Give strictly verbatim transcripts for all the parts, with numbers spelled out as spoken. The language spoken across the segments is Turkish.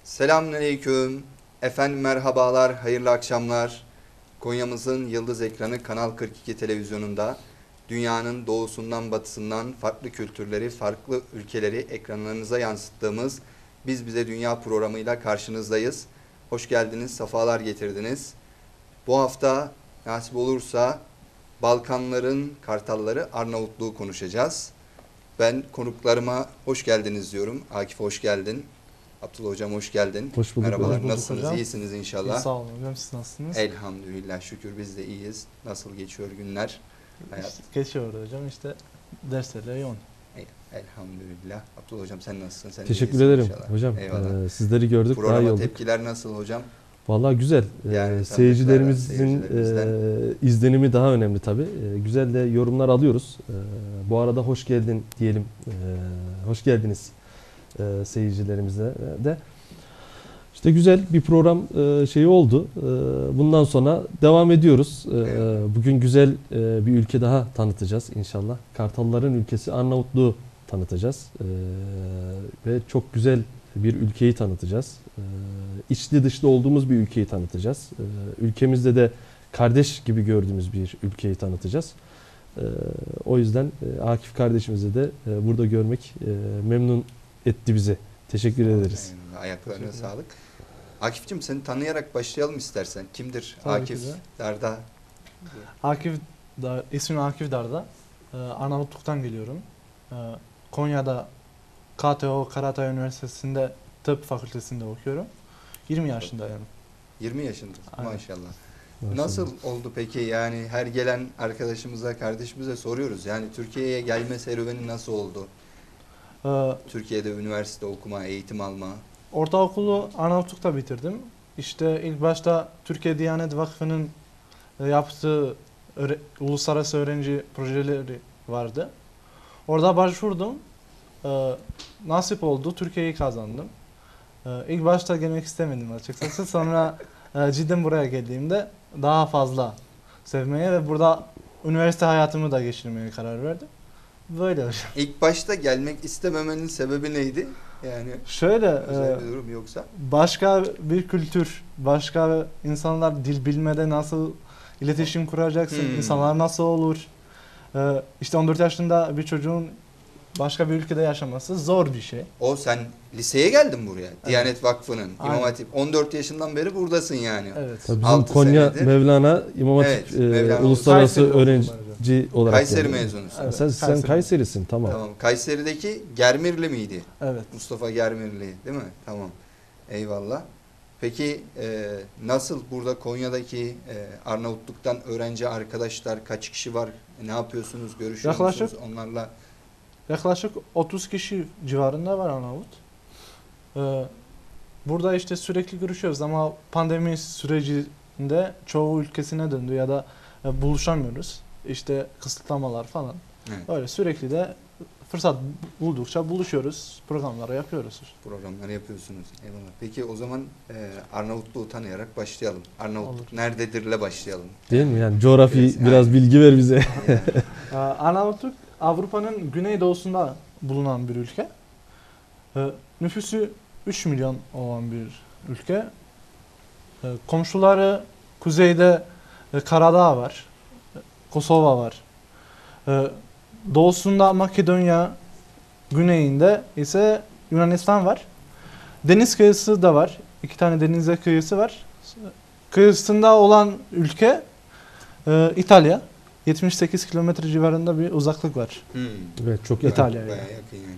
Selamünaleyküm. Efendim merhabalar, hayırlı akşamlar. Konya'mızın yıldız ekranı Kanal kırk iki televizyonunda dünyanın doğusundan batısından farklı kültürleri, farklı ülkeleri ekranlarınıza yansıttığımız Biz Bize Dünya programıyla karşınızdayız. Hoş geldiniz, sefalar getirdiniz. Bu hafta nasip olursa Balkanların Kartalları Arnavutluğu konuşacağız. Ben konuklarıma hoş geldiniz diyorum. Akif hoş geldin. Abdullah hocam hoş geldin. Hoş bulduk. Merhabalar. Hoş bulduk Nasılsınız? hocam. İyisiniz inşallah. İyi, sağ olun hocam. Siz nasılsınız? Elhamdülillah şükür biz de iyiyiz. Nasıl geçiyor günler? Hayat. İşte geçiyor hocam işte derslerle yoğun. Elhamdülillah. Abdullah hocam sen nasılsın? Sen Teşekkür ederim inşallah. hocam. Eyvallah. Ee, sizleri gördük. Programa daha iyi olduk. tepkiler nasıl hocam? Vallahi güzel. Yani ee, seyircilerimizin seyircilerimizden. e, izlenimi daha önemli tabii. E, güzel de yorumlar alıyoruz. E, bu arada hoş geldin diyelim. E, hoş geldiniz e, seyircilerimize de. İşte güzel bir program e, şeyi oldu. E, bundan sonra devam ediyoruz. E, Evet. Bugün güzel e, bir ülke daha tanıtacağız inşallah. Kartalların ülkesi Arnavutluğu tanıtacağız. E, ve çok güzel bir ülkeyi tanıtacağız. E, içli dışlı olduğumuz bir ülkeyi tanıtacağız. E, ülkemizde de kardeş gibi gördüğümüz bir ülkeyi tanıtacağız. E, o yüzden e, Akif kardeşimizi de e, burada görmek e, memnun etti bizi. Teşekkür ederiz. Eyvallah. Ayaklarına sağlık. Akif'cim seni tanıyarak başlayalım istersen. Kimdir Tabii Akif ki de. Darda? Akif Dar, ismim Akif Darda. Ee, Arnavutluk'tan geliyorum. Ee, Konya'da K T O Karatay Üniversitesi'nde tıp fakültesinde okuyorum. yirmi yaşındayım. yirmi yaşındasın Aynen. maşallah. Maşallah. Nasıl oldu peki yani her gelen arkadaşımıza, kardeşimize soruyoruz. Yani Türkiye'ye gelme serüveni nasıl oldu? Ee, Türkiye'de üniversite okuma, eğitim alma. Ortaokulu Arnavutluk'ta bitirdim. İşte ilk başta Türkiye Diyanet Vakfı'nın e, yaptığı öğre- uluslararası öğrenci projeleri vardı. Orada başvurdum. Ee, nasip oldu. Türkiye'yi kazandım. Ee, ilk başta gelmek istemedim açıkçası. Sonra e, cidden buraya geldiğimde daha fazla sevmeye ve burada üniversite hayatımı da geçirmeye karar verdim. Böyle hocam. İlk başta gelmek istememenin sebebi neydi? Yani Şöyle özel e, bir durum yoksa? başka bir kültür, başka insanlar dil bilmeden nasıl iletişim kuracaksın, Hmm. insanlar nasıl olur? Ee, işte on dört yaşında bir çocuğun başka bir ülkede yaşaması zor bir şey. O sen liseye geldin buraya. Diyanet Vakfı'nın Aynen. İmam Hatip. on dört yaşından beri buradasın yani. Evet. Tabii bizim Altı Konya senedir. Mevlana İmam Hatip Evet, e, Mevlana Uluslararası Kayseri'de okudum Öğrenci olarak Kayseri geldi. mezunusun. Evet. Sen, sen Kayseri. Kayseri'sin tamam. Tamam. Kayseri'deki Germirli miydi? Evet. Mustafa Germirli değil mi? Tamam. Eyvallah. Peki e, nasıl burada Konya'daki e, Arnavutluk'tan öğrenci arkadaşlar kaç kişi var? E, ne yapıyorsunuz? Görüşüyor Yaklaşık- musunuz onlarla? Yaklaşık otuz kişi civarında var Arnavut. Ee, burada işte sürekli görüşüyoruz ama pandemi sürecinde çoğu ülkesine döndü ya da e, buluşamıyoruz. İşte kısıtlamalar falan. Evet, Öyle sürekli de fırsat buldukça buluşuyoruz, programları yapıyoruz. programları yapıyorsunuz. Eyvallah. Peki o zaman e, Arnavutluğu tanıyarak başlayalım. Arnavutluk Olur. nerededirle başlayalım. Değil mi? Yani coğrafi Evet, biraz yani. bilgi ver bize. Yani, Ee, Arnavutluk Avrupa'nın güneydoğusunda bulunan bir ülke. Ee, nüfusu üç milyon olan bir ülke. Ee, komşuları kuzeyde e, Karadağ var, e, Kosova var. Ee, doğusunda Makedonya, güneyinde ise Yunanistan var. Deniz kıyısı da var. İki tane denize kıyısı var. Kıyısında olan ülke e, İtalya. yetmiş sekiz kilometre civarında bir uzaklık var. hmm, Evet çok yakın. İtalya. bayağı yakın yani.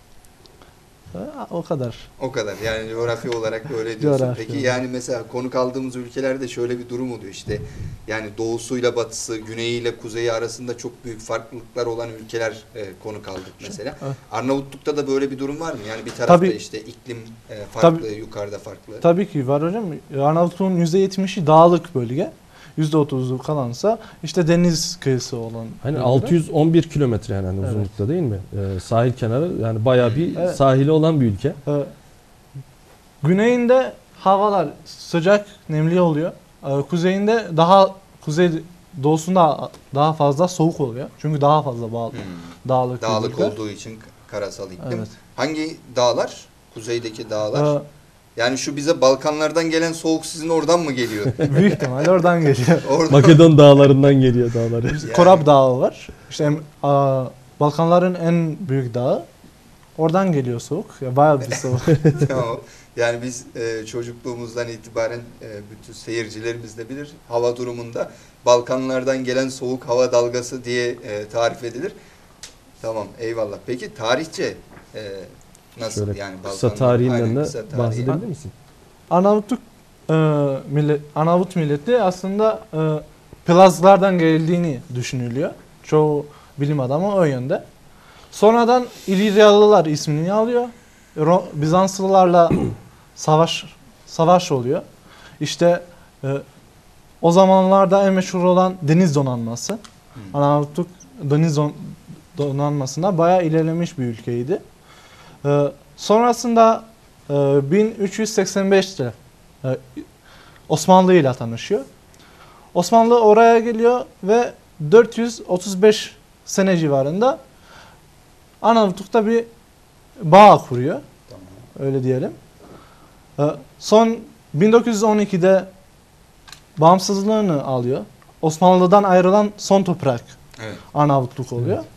Ha, o kadar. O kadar yani coğrafi olarak böyle diyorsun. Coğrafi Peki olarak. yani mesela konuk aldığımız ülkelerde şöyle bir durum oluyor işte. Yani doğusuyla batısı, güneyiyle kuzeyi arasında çok büyük farklılıklar olan ülkeler e, konuk aldık mesela. Evet. Arnavutluk'ta da böyle bir durum var mı? Yani bir tarafta Tabii. işte iklim e, farklı, Tabii. yukarıda farklı. Tabii ki var hocam. Arnavutluğun yüzde yetmişi dağlık bölge. yüzde otuzu kalansa işte deniz kıyısı olan. Hani bölge. altı yüz on bir kilometre yani hani Evet. uzunlukta değil mi? Ee, sahil kenarı yani bayağı bir Evet. sahili olan bir ülke. Ee, güneyinde havalar sıcak, nemli oluyor. Ee, kuzeyinde daha kuzey doğusunda daha fazla soğuk oluyor. Çünkü daha fazla bağlı, Hmm. dağlık bir Dağlık bölge. olduğu için karasal iklim. Evet. Hangi dağlar? Kuzeydeki dağlar. Ee, Yani şu bize Balkanlardan gelen soğuk sizin oradan mı geliyor? Büyük ihtimalle oradan geliyor. Oradan. Makedon dağlarından geliyor dağları. Yani. Korab Dağı var. İşte em- a, Balkanların en büyük dağı. Oradan geliyor soğuk. Ya bayağı bir soğuk. Tamam. Yani biz e, çocukluğumuzdan itibaren e, bütün seyircilerimiz de bilir. Hava durumunda Balkanlardan gelen soğuk hava dalgası diye e, tarif edilir. Tamam, eyvallah. Peki tarihçe e, nasıl Şöyle yani kısa Balkanlar- tarihinden Aynen, de kısa tarihi. bahsedebilir misin? Arnavutluk e, millet, Arnavut milleti aslında e, Plazlardan geldiğini düşünülüyor. Çoğu bilim adamı o yönde. Sonradan İliryalılar ismini alıyor. Ro- Bizanslılarla savaş savaş oluyor. İşte e, o zamanlarda en meşhur olan deniz donanması. Hmm. Arnavutluk deniz don- donanmasında bayağı ilerlemiş bir ülkeydi. E, sonrasında e, bin üç yüz seksen beşte e, Osmanlı ile tanışıyor. Osmanlı oraya geliyor ve dört yüz otuz beş sene civarında Arnavutluk'ta bir bağ kuruyor. Tamam. Öyle diyelim. Ee, Son bin dokuz yüz on ikide bağımsızlığını alıyor. Osmanlı'dan ayrılan son toprak Evet. Arnavutluk oluyor. Evet.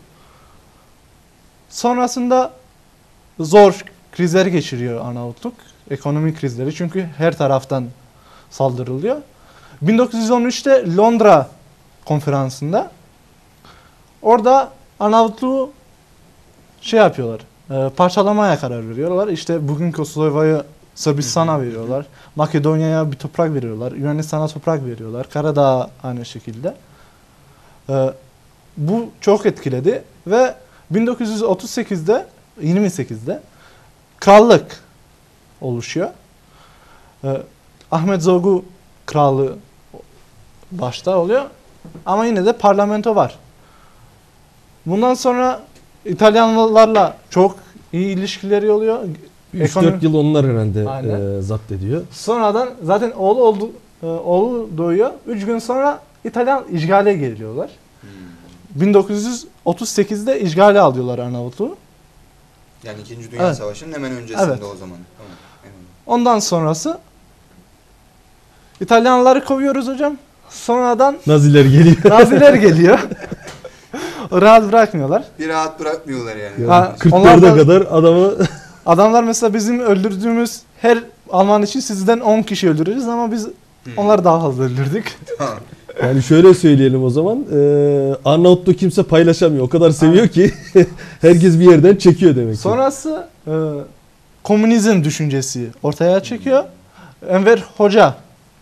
Sonrasında zor krizleri geçiriyor Arnavutluk. Ekonomik krizleri, çünkü her taraftan saldırılıyor. bin dokuz yüz on üçte Londra konferansında orada Arnavutluğu şey yapıyorlar, e, parçalamaya karar veriyorlar. İşte bugünkü Kosova'yı Sırbistan'a veriyorlar. Makedonya'ya bir toprak veriyorlar. Yunanistan'a toprak veriyorlar. Karadağ aynı şekilde. E, bu çok etkiledi ve bin dokuz yüz otuz sekizde, yirmi sekizde krallık oluşuyor. E, Ahmet Zogu krallığı başta oluyor. Ama yine de parlamento var. Bundan sonra İtalyanlarla çok iyi ilişkileri oluyor. üç Ekonomi- dört yıl onlar herhalde Aynen. e, zapt ediyor. Sonradan zaten oğlu oldu, e, oğlu doğuyor. Üç gün sonra İtalyan işgale geliyorlar. Hmm. bin dokuz yüz otuz sekizde işgale alıyorlar Arnavutluğu. Yani İkinci Dünya Evet. Savaşı'nın hemen öncesinde Evet. o zaman. Tamam. eyvallah. Ondan sonrası İtalyanları kovuyoruz hocam. Sonradan Naziler geliyor. Naziler geliyor. Rahat bırakmıyorlar. Bir rahat bırakmıyorlar yani. Ha, kırklarda onlar da- kadar adamı Adamlar mesela bizim öldürdüğümüz her Alman için sizden on kişi öldürürüz ama biz Hmm. onları daha fazla öldürdük. Tamam. yani şöyle söyleyelim o zaman. E, Arnavutluğu kimse paylaşamıyor. O kadar seviyor ki herkes bir yerden çekiyor demek ki. Sonrası e, komünizm düşüncesi ortaya çekiyor. Enver Hoca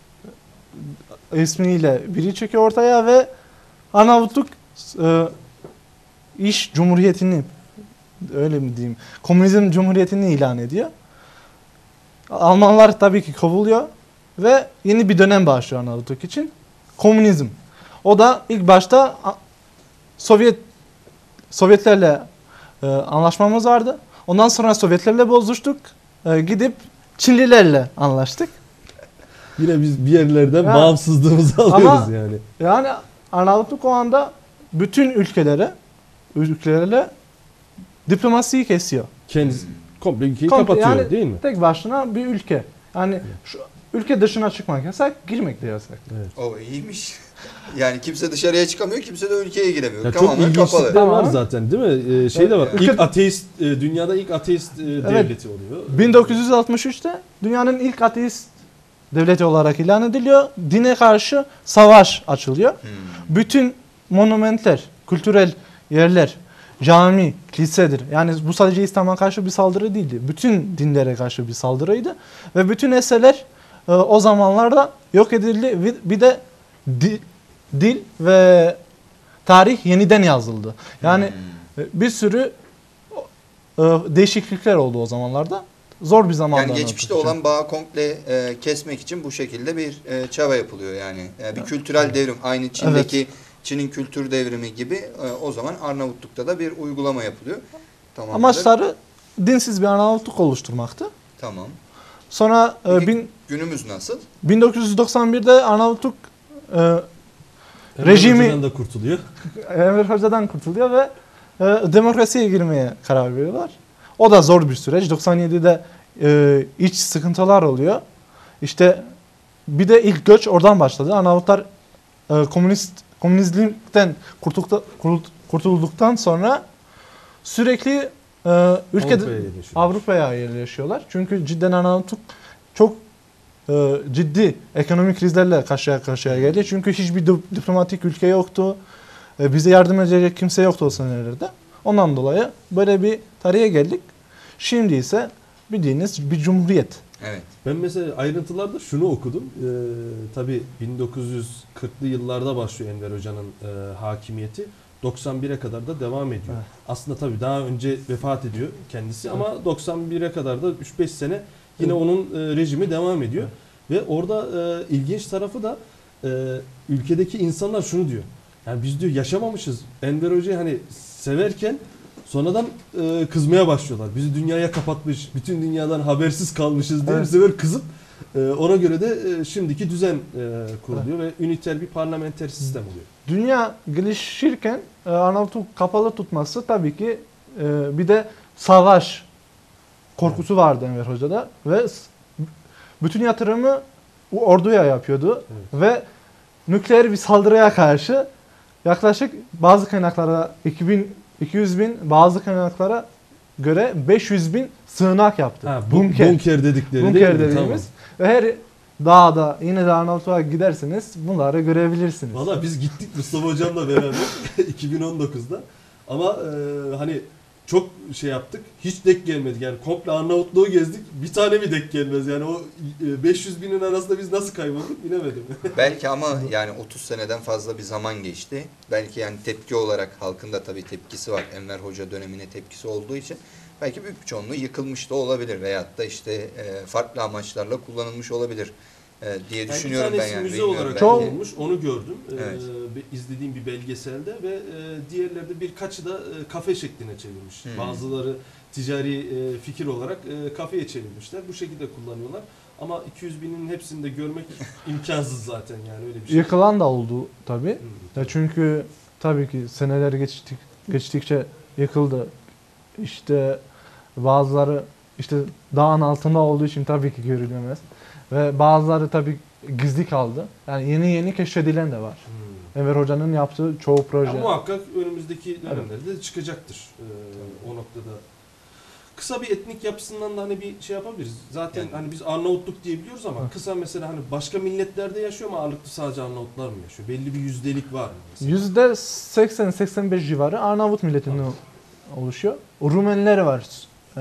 ismiyle biri çekiyor ortaya ve Arnavutluk e, iş cumhuriyetini, öyle mi diyeyim, komünizm cumhuriyetini ilan ediyor. Almanlar tabii ki kovuluyor ve yeni bir dönem başlıyor Arnavutluk için. Komünizm. O da ilk başta a- Sovyet Sovyetlerle e, anlaşmamız vardı. Ondan sonra Sovyetlerle bozuştuk. E, gidip Çinlilerle anlaştık. Yine biz bir yerlerden Ya, bağımsızlığımızı ama- alıyoruz yani. Yani Arnavutluk o anda bütün ülkelere ülkelerle diplomasiyi kesiyor. Kendisi komple ülkeyi Komple, kapatıyor yani değil mi? Tek başına bir ülke. Yani şu ülke dışına çıkmak yasak, girmek de yasak. Evet. O iyiymiş. Yani kimse dışarıya çıkamıyor, kimse de ülkeye giremiyor. Ya çok Tamamen ilginçlikler kapalı. var Tamam. zaten değil mi? Ee, şey de var. Evet. İlk ateist, e, dünyada ilk ateist e, devleti oluyor. bin dokuz yüz altmış üçte dünyanın ilk ateist devleti olarak ilan ediliyor. Dine karşı savaş açılıyor. Hmm. Bütün monumentler, kültürel yerler, cami, kilisedir. Yani bu sadece İslam'a karşı bir saldırı değildi. Bütün dinlere karşı bir saldırıydı. Ve bütün eserler e, o zamanlarda yok edildi. Bir- Bir de di- dil ve tarih yeniden yazıldı. Yani Hmm. e, bir sürü e, değişiklikler oldu o zamanlarda. Zor bir zamanda. Yani geçmişte anlatılacak. olan bağı komple e, kesmek için bu şekilde bir e, çaba yapılıyor yani. E, bir kültürel devrim, aynı Çin'deki Çin'in kültür devrimi gibi e, o zaman Arnavutluk'ta da bir uygulama yapılıyor. Tamam. Amaçları dinsiz bir Arnavutluk oluşturmaktı. Tamam. Sonra e, Peki- bin, Günümüz nasıl? bin dokuz yüz doksan birde Arnavutluk e, Hemen rejimi- önceden de kurtuluyor. Enver Hoca'dan kurtuluyor ve e, demokrasiye girmeye karar veriyorlar. O da zor bir süreç. doksan yedide e, iç sıkıntılar oluyor. İşte bir de ilk göç oradan başladı. Arnavutlar e, komünist komünizmden kurtulduktan, kurtulduktan sonra sürekli e, ülkede Avrupa'ya yerleşiyorlar. Avrupa'ya yerleşiyorlar. Çünkü cidden Arnavutluk çok e, ciddi ekonomik krizlerle karşıya karşıya geldi. Çünkü hiçbir di- diplomatik ülke yoktu. E, bize yardım edecek kimse yoktu o senelerde. Ondan dolayı böyle bir tarihe geldik. Şimdi ise bildiğiniz bir cumhuriyet. Evet. Ben mesela ayrıntılarda şunu okudum. Ee, tabii bin dokuz yüz kırklı yıllarda başlıyor Enver Hoca'nın e, hakimiyeti. doksan bire kadar da devam ediyor. Evet. Aslında tabii daha önce vefat ediyor kendisi ama doksan bire kadar da üç beş sene yine onun e, rejimi devam ediyor. Ve orada e, ilginç tarafı da e, ülkedeki insanlar şunu diyor. Yani biz diyor yaşamamışız. Enver Hoca'yı hani severken sonradan e, kızmaya başlıyorlar. Bizi dünyaya kapatmış, bütün dünyadan habersiz kalmışız diye Evet. bir sefer kızıp e, ona göre de e, şimdiki düzen e, kuruluyor ve üniter bir parlamenter sistem oluyor. Dünya gelişirken e, Arnavutluk kapalı tutması tabii ki e, bir de savaş korkusu vardı Enver Hoca'da ve s- bütün yatırımı o orduya yapıyordu ve nükleer bir saldırıya karşı yaklaşık bazı kaynaklara iki bin iki yüz bin, bazı kaynaklara göre beş yüz bin sığınak yaptı. Ha, bu, bunker. bunker dedikleri Bunker değil mi? dediğimiz. Ve her dağda yine de Arnavutluk'a giderseniz bunları görebilirsiniz. Valla biz gittik Mustafa Hocam'la beraber iki bin on dokuzda ama e, hani çok şey yaptık. Hiç denk gelmedi. Yani komple Arnavutluğu gezdik. Bir tane mi denk gelmez? Yani o e, beş yüz binin arasında biz nasıl kaybolduk bilemedim. Belki ama yani otuz seneden fazla bir zaman geçti. Belki yani tepki olarak halkın da tabii tepkisi var. Enver Hoca dönemine tepkisi olduğu için. Belki büyük bir çoğunluğu yıkılmış da olabilir. Veyahut da işte e, farklı amaçlarla kullanılmış olabilir e, diye Yani düşünüyorum bir ben tanesi yani. müze bilmiyorum olarak belki. Çok- kullanılmış. Onu gördüm. Evet. Ee, bir- izlediğim bir belgeselde ve e, diğerleri de birkaçı da e, kafe şekline çevirmiş. Hmm. Bazıları ticari e, fikir olarak e, kafeye çevirmişler. Bu şekilde kullanıyorlar. Ama iki yüz binin hepsini de görmek imkansız zaten yani öyle bir şey. Yıkılan da oldu tabii. Hmm. Ya çünkü tabii ki seneler geçtik, geçtikçe yıkıldı. İşte bazıları işte dağın altında olduğu için tabii ki görülemez. Ve bazıları tabii gizli kaldı. Yani yeni yeni keşfedilen de var. Hmm. Enver Hoca'nın yaptığı çoğu proje. Ya muhakkak önümüzdeki dönemlerde de çıkacaktır e, o noktada. Kısa bir etnik yapısından da hani bir şey yapabiliriz. Zaten Yani- hani biz Arnavutluk diyebiliyoruz ama Evet. kısa mesela hani başka milletlerde yaşıyor mu ağırlıklı sadece Arnavutlar mı yaşıyor? Belli bir yüzdelik var mı mesela? yüzde seksen seksen beş civarı Arnavut milletinden oluşuyor. Rumeniler var. Ee,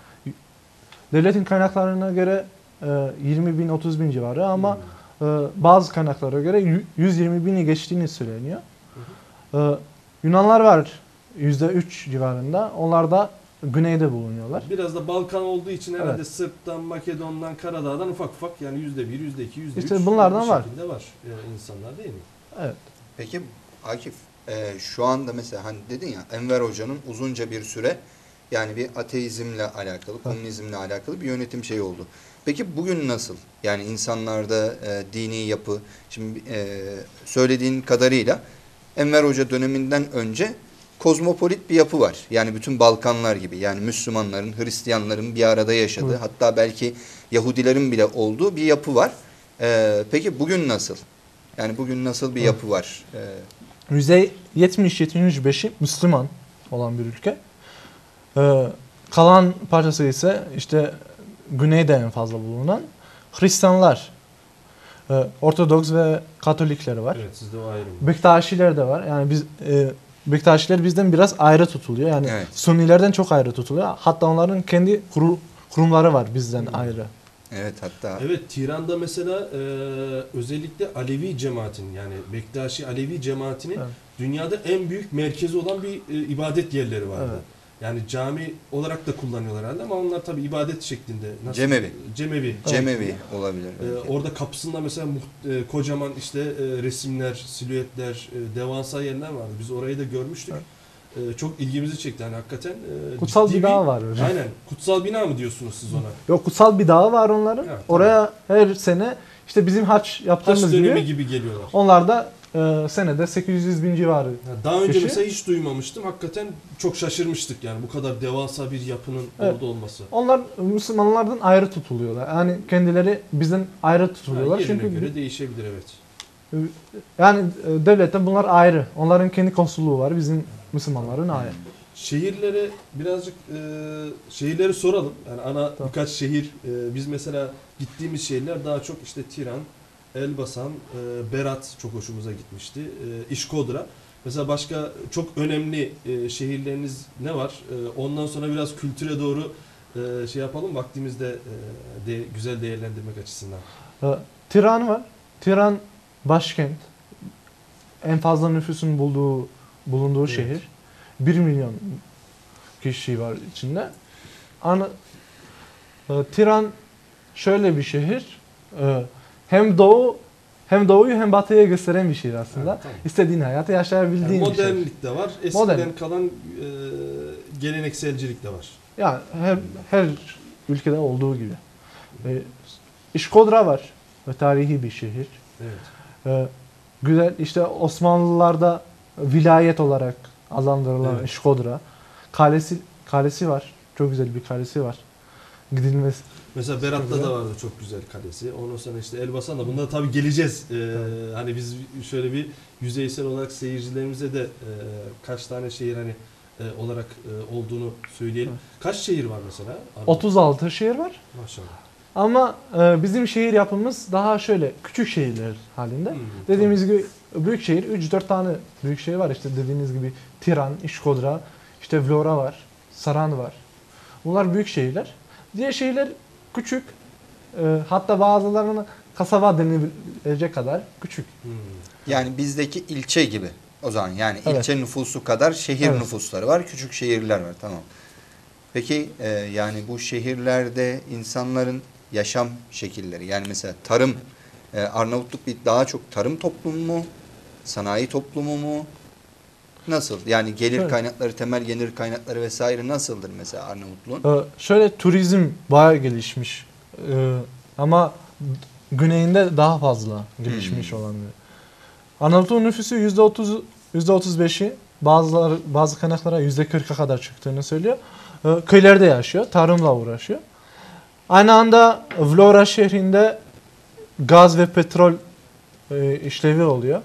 devletin kaynaklarına göre e, yirmi bin otuz bin civarı ama Hmm. e, bazı kaynaklara göre yü- yüz yirmi bini geçtiğini söyleniyor. Ee, Yunanlar var yüzde üç civarında. Onlar da güneyde bulunuyorlar. Biraz da Balkan olduğu için herhalde Evet. Sırp'tan, Makedon'dan, Karadağ'dan ufak ufak yani yüzde bir, yüzde iki, yüzde üç İşte bunlardan bu var. şekilde var e, insanlar değil mi? Evet. Peki Akif e, şu anda mesela hani dedin ya Enver Hoca'nın uzunca bir süre yani bir ateizmle alakalı, komünizmle alakalı bir yönetim şeyi oldu. Peki bugün nasıl? Yani insanlarda e, dini yapı, şimdi e, söylediğin kadarıyla Enver Hoca döneminden önce kozmopolit bir yapı var. Yani bütün Balkanlar gibi. Yani Müslümanların, Hristiyanların bir arada yaşadığı, Evet. hatta belki Yahudilerin bile olduğu bir yapı var. E, peki bugün nasıl? Yani bugün nasıl bir Evet. yapı var? E, yüzde yetmiş yetmiş beşi Müslüman olan bir ülke. Ee, kalan parçası ise işte güneyde en fazla bulunan Hristiyanlar. Ee, Ortodoks ve Katolikler var. Evet sizde o ayrım. Bektaşiler de var. Yani biz e, Bektaşiler bizden biraz ayrı tutuluyor. Yani Evet. Sunnilerden çok ayrı tutuluyor. Hatta onların kendi kuru- kurumları var bizden Hmm. ayrı. evet hatta Evet Tiran'da mesela e, özellikle Alevi cemaatin yani Bektaşi Alevi cemaatinin Evet. dünyada en büyük merkezi olan bir e, ibadet yerleri vardı. Evet. Yani cami olarak da kullanıyorlar herhalde ama onlar tabi ibadet şeklinde. Nasıl? Cemevi. Cemevi. Cemevi olabilir. Ee, belki. orada kapısında mesela muht- e, kocaman işte e, resimler, silüetler, e, devasa yerler vardı. Biz orayı da görmüştük. E, çok ilgimizi çekti hani hakikaten. e, Kutsal ciddi bir dağ var. öyle. Aynen. Kutsal bina mı diyorsunuz siz ona? Yok, kutsal bir dağı var onların. Evet, Oraya her sene işte bizim haç Haç yaptığımız dönemi gibi gibi geliyorlar. onlar da e, senede sekiz yüz bin civarı. Yani daha önce kişi. mesela hiç duymamıştım. Hakikaten çok şaşırmıştık yani bu kadar devasa bir yapının Evet. orada olması. Onlar Müslümanlardan ayrı tutuluyorlar. Yani kendileri bizden ayrı tutuluyorlar. Yani yerine Çünkü göre değişebilir evet. yani e, devletten bunlar ayrı. Onların kendi konsolluğu var. Bizim Müslümanların ayrı. Şehirlere birazcık e, şehirleri soralım. Yani ana Tamam. birkaç şehir. E, biz mesela gittiğimiz şehirler daha çok işte Tiran, Elbasan, e, Berat çok hoşumuza gitmişti. E, İşkodra. Mesela başka çok önemli e, şehirleriniz ne var? E, ondan sonra biraz kültüre doğru e, şey yapalım. Vaktimizde e, de, güzel değerlendirmek açısından. E, Tiran var. Tiran başkent. En fazla nüfusun bulduğu bulunduğu Evet. şehir. bir milyon kişi var içinde. Ana, e, Tiran şöyle bir şehir. E, hem doğu hem doğuyu hem batıya gösteren bir şehir aslında. Evet, tamam. İstediğin hayatı yaşayabildiğin Yani bir şehir. modernlik de var. Eskiden Modern. kalan e, gelenekselcilik de var. Yani her, her ülkede olduğu gibi. E, İşkodra var. E, tarihi bir şehir. Evet. E, güzel işte Osmanlılarda vilayet olarak adlandırılan Evet. İşkodra. Kalesi kalesi var. Çok güzel bir kalesi var. Gidilmesi. Mesela Berat'ta Güzel. da vardı çok güzel kalesi. Ondan sonra işte Elbasan'da. Bunlara tabii geleceğiz. Ee, Evet. Hani biz şöyle bir yüzeysel olarak seyircilerimize de e, kaç tane şehir hani e, olarak e, olduğunu söyleyelim. Evet. Kaç şehir var mesela? otuz altı şehir var. Maşallah. Ama e, bizim şehir yapımız daha şöyle küçük şehirler halinde. Hmm, Dediğimiz gibi büyük şehir üç dört tane büyük şehir var. İşte dediğiniz gibi Tiran, İşkodra, işte Vlora var, Saran var. Bunlar büyük şehirler. Diğer şehirler küçük. E, hatta bazılarına kasaba denilebilecek kadar küçük. Hmm. Yani bizdeki ilçe gibi. O zaman yani Evet. ilçe nüfusu kadar şehir Evet. nüfusları var. Küçük şehirler var. Tamam. Peki e, yani bu şehirlerde insanların yaşam şekilleri yani mesela tarım e, Arnavutluk bir daha çok tarım toplumu mu? Sanayi toplumu mu? Nasıl? Yani gelir Şöyle. kaynakları, temel gelir kaynakları vesaire nasıldır mesela Arnavutluğun? E, şöyle turizm bayağı gelişmiş. E, ama güneyinde daha fazla gelişmiş Hmm. olan bir. Arnavutluğun nüfusu yüzde otuz, yüzde otuz beşi bazıları bazı kaynaklara yüzde kırka kadar çıktığını söylüyor. E, köylerde yaşıyor, tarımla uğraşıyor. Aynı anda Vlora şehrinde gaz ve petrol e, işlevi oluyor.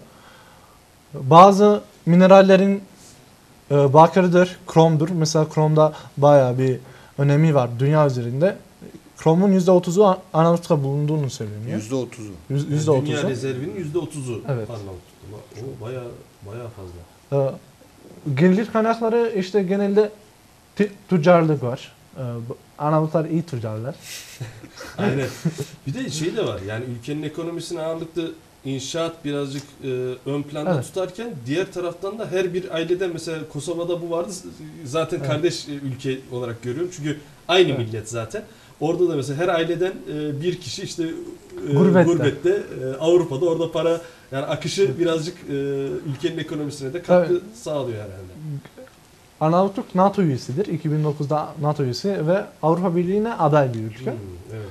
Bazı minerallerin e, bakırdır, kromdur. Mesela kromda bayağı bir önemi var dünya üzerinde. Kromun yüzde otuzu Arnavutluk'ta bulunduğunu söyleniyor. Yüzde otuzu. Yüz- Yani yüzde dünya otuzu. rezervinin yüzde otuzu Evet. Arnavutluk'ta. O bayağı bayağı fazla. E, gelir kaynakları işte genelde ti- tüccarlık var. E, bu- Arnavutlar iyi tüccarlar. Aynen. Bir de şey de var. Yani ülkenin ekonomisini ağırlıklı inşaat birazcık e, ön planda Evet. tutarken diğer taraftan da her bir aileden mesela Kosova'da bu vardı. Zaten Evet. kardeş e, ülke olarak görüyorum. Çünkü aynı Evet. millet zaten. Orada da mesela her aileden e, bir kişi işte e, Gurbette. gurbette e, Avrupa'da orada para yani akışı birazcık e, ülkenin ekonomisine de katkı Evet. sağlıyor herhalde. Arnavutluk NATO üyesidir. iki bin dokuzda NATO üyesi ve Avrupa Birliği'ne aday bir ülke. Hmm, evet.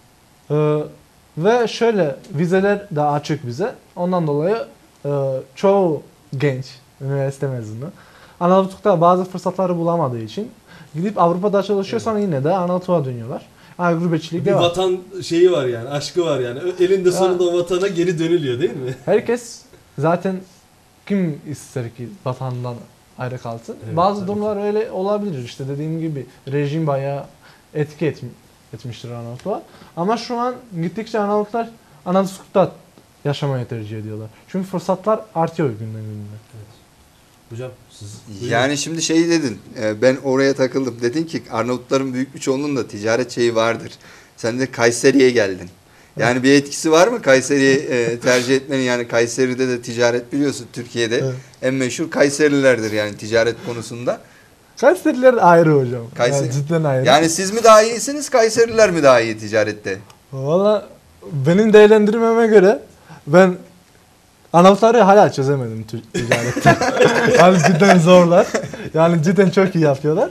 Ee, ve şöyle vizeler de açık bize. Ondan dolayı e, çoğu genç üniversite mezunu Arnavutluk'ta bazı fırsatları bulamadığı için gidip Avrupa'da çalışıyorsan yine de Arnavutluk'a dönüyorlar. Yani gurbetçilik Bir de var. vatan şeyi var yani, aşkı var yani. Elinde sonunda o vatana geri dönülüyor değil mi? Herkes zaten kim ister ki vatandan ayrı kalsın. Evet, Bazı tabii durumlar öyle olabilir. İşte dediğim gibi rejim bayağı etki etmi- etmiştir Arnavutluğa. Ama şu an gittikçe Arnavutlar Arnavutluk'ta yaşamayı tercih ediyorlar. Çünkü fırsatlar artıyor günden güne. Hocam siz buyurun. Yani şimdi şey dedin, e, ben oraya takıldım. Dedin ki Arnavutların büyük bir çoğunluğunun da ticaret şeyi vardır. Sen de Kayseri'ye geldin. Yani bir etkisi var mı Kayseri'yi e, tercih etmenin? Yani Kayseri'de de ticaret biliyorsun Türkiye'de. Evet. En meşhur Kayserilerdir yani ticaret konusunda. Kayseriler ayrı hocam. Kayseri- Yani cidden ayrı. Yani siz mi daha iyisiniz, Kayseriler mi daha iyi ticarette? Valla benim değerlendirmeme göre ben Arnavutları hala çözemedim tü- ticarette. Yani cidden zorlar. Yani cidden çok iyi yapıyorlar.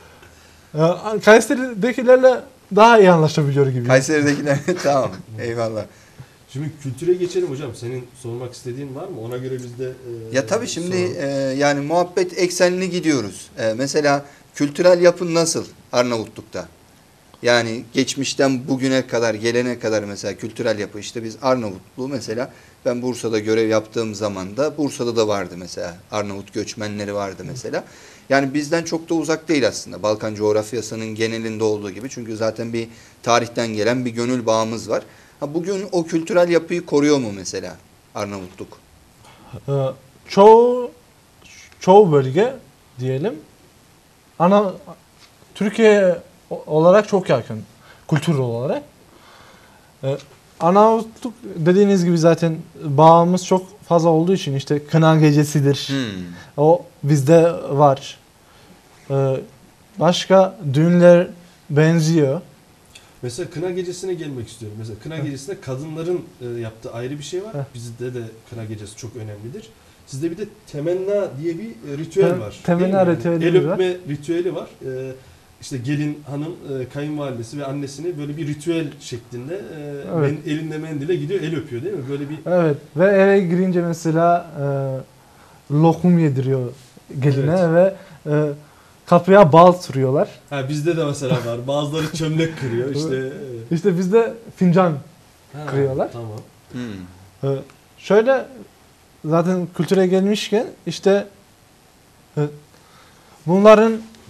Ee, Kayseri'dekilerle daha iyi anlaşabiliyor gibi. Kayseri'dekiler tamam eyvallah. Şimdi kültüre geçelim hocam. Senin sormak istediğin var mı? Ona göre biz de e, Ya tabii şimdi soralım. e, yani muhabbet eksenli gidiyoruz. E, mesela kültürel yapı nasıl Arnavutluk'ta? Yani geçmişten bugüne kadar gelene kadar mesela kültürel yapı işte biz Arnavutluğu mesela ben Bursa'da görev yaptığım zaman da Bursa'da da vardı mesela Arnavut göçmenleri vardı mesela. Yani bizden çok da uzak değil aslında Balkan coğrafyasının genelinde olduğu gibi çünkü zaten bir tarihten gelen bir gönül bağımız var. Ha, bugün o kültürel yapıyı koruyor mu mesela Arnavutluk? Ee, çoğu çoğu bölge diyelim ana Türkiye o- olarak çok yakın kültür olarak. Ee, Arnavutluk dediğiniz gibi zaten bağımız çok fazla olduğu için işte Kına Gecesi'dir. Hmm. O bizde var. Ee, başka düğünler benziyor. Mesela kına gecesine gelmek istiyorum. Mesela kına Heh. gecesinde kadınların e, yaptığı ayrı bir şey var. Heh. Bizde de kına gecesi çok önemlidir. Sizde bir de temenna diye bir e, ritüel Tem- var. temenna değil mi? Yani ritüeli el var. öpme ritüeli var. E, işte gelin hanım, e, kayınvalidesi ve annesini böyle bir ritüel şeklinde e, Evet. men- elinde mendile gidiyor, el öpüyor değil mi? Böyle bir Evet ve eve girince mesela e, lokum yediriyor geline Evet. ve e, kapıya bal sürüyorlar. ha, bizde de mesela var. Bazıları çömlek kırıyor. İşte e, İşte bizde fincan. ha, Kırıyorlar. Tamam. Hmm. E, şöyle zaten kültüre gelmişken işte e, bunların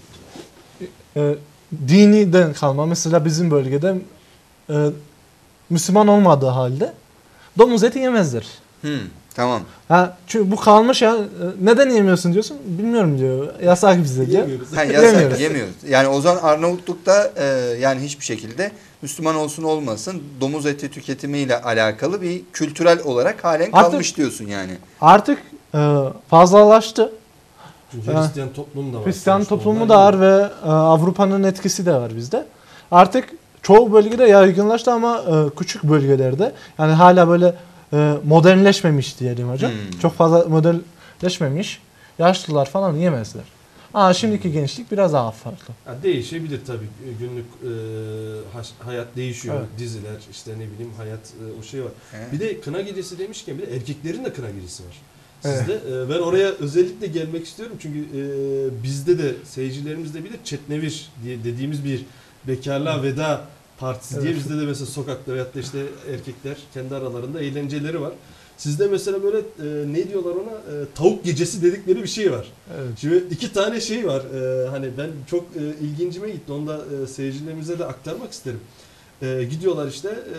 e, diniden kalma mesela bizim bölgede e, Müslüman olmadığı halde domuz eti yemezler. Hmm. Tamam. Ha, çünkü bu kalmış ya. e, Neden yemiyorsun diyorsun? Bilmiyorum diyor. Yasak bize diyor. Yemiyoruz. Ha, yasak Yemiyoruz. yemiyoruz. Yani o zaman Arnavutluk'ta e, yani hiçbir şekilde Müslüman olsun olmasın domuz eti tüketimiyle alakalı bir kültürel olarak halen Artık- kalmış diyorsun yani. Artık e, fazlalaştı. Çünkü Ha. Hristiyan toplum da var. Hristiyan sonuçta. toplumu Onlar da var yiyor. ve e, Avrupa'nın etkisi de var bizde. Artık çoğu bölgede yaygınlaştı ama e, küçük bölgelerde yani hala böyle e, modernleşmemiş diyelim hocam. Hmm. Çok fazla modernleşmemiş. Yaşlılar falan yemezler. Aa şimdiki gençlik biraz daha farklı. Ha, değişebilir tabii. Günlük e, haş- hayat değişiyor. Evet. Diziler, işte ne bileyim hayat e, o şey var. He. Bir de kına gecesi demişken bir de erkeklerin de kına gecesi var. Evet. Sizde e, ben oraya özellikle gelmek istiyorum çünkü e, bizde de seyircilerimizde bilir Çetnevir diye dediğimiz bir bekarlığa veda partisi diye Evet. bizde de mesela sokakta veyahut da işte erkekler kendi aralarında eğlenceleri var. Sizde mesela böyle e, ne diyorlar ona E, tavuk gecesi dedikleri bir şey var. Evet. Şimdi iki tane şey var. Ee, hani ben çok e, ilgincime gitti. Onu da e, seyircilerimize de aktarmak isterim. Ee, gidiyorlar işte e,